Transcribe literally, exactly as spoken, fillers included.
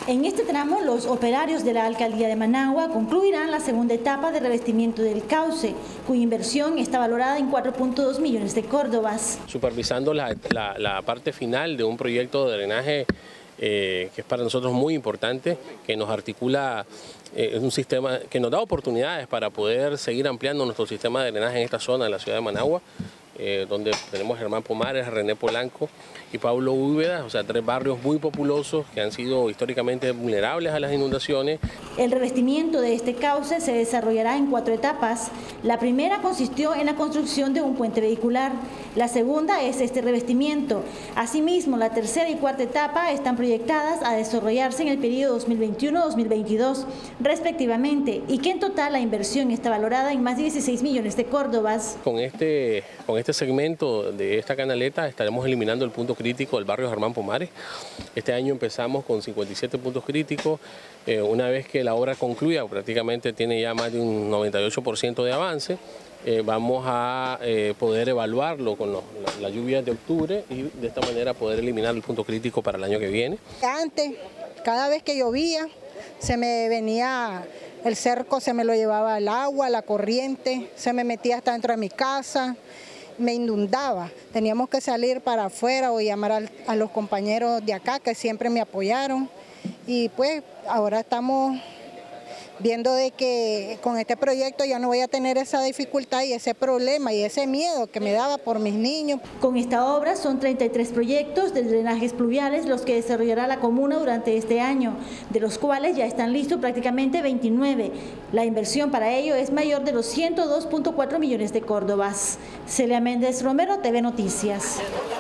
En este tramo, los operarios de la Alcaldía de Managua concluirán la segunda etapa de revestimiento del cauce, cuya inversión está valorada en cuatro punto dos millones de córdobas. Supervisando la, la, la parte final de un proyecto de drenaje eh, que es para nosotros muy importante, que nos articula, eh, es un sistema que nos da oportunidades para poder seguir ampliando nuestro sistema de drenaje en esta zona de la ciudad de Managua. Eh, donde tenemos a Germán Pomares, a René Polanco y Pablo Úbeda, o sea, tres barrios muy populosos que han sido históricamente vulnerables a las inundaciones. El revestimiento de este cauce se desarrollará en cuatro etapas. La primera consistió en la construcción de un puente vehicular. La segunda es este revestimiento. Asimismo, la tercera y cuarta etapa están proyectadas a desarrollarse en el periodo dos mil veintiuno a dos mil veintidós, respectivamente, y que en total la inversión está valorada en más de dieciséis millones de córdobas. Con este, con este segmento de esta canaleta estaremos eliminando el punto crítico del barrio Germán Pomares. Este año empezamos con cincuenta y siete puntos críticos. Eh, una vez que la obra concluya, prácticamente tiene ya más de un noventa y ocho por ciento de avance, eh, vamos a eh, poder evaluarlo con los, la, la lluvia de octubre y de esta manera poder eliminar el punto crítico para el año que viene. Antes, cada vez que llovía, se me venía el cerco, se me lo llevaba el agua, la corriente, se me metía hasta dentro de mi casa, me inundaba. Teníamos que salir para afuera o llamar a, a los compañeros de acá que siempre me apoyaron. Y pues ahora estamos viendo de que con este proyecto ya no voy a tener esa dificultad y ese problema y ese miedo que me daba por mis niños. Con esta obra son treinta y tres proyectos de drenajes pluviales los que desarrollará la comuna durante este año, de los cuales ya están listos prácticamente veintinueve. La inversión para ello es mayor de los ciento dos punto cuatro millones de córdobas. Celia Méndez Romero, T V Noticias.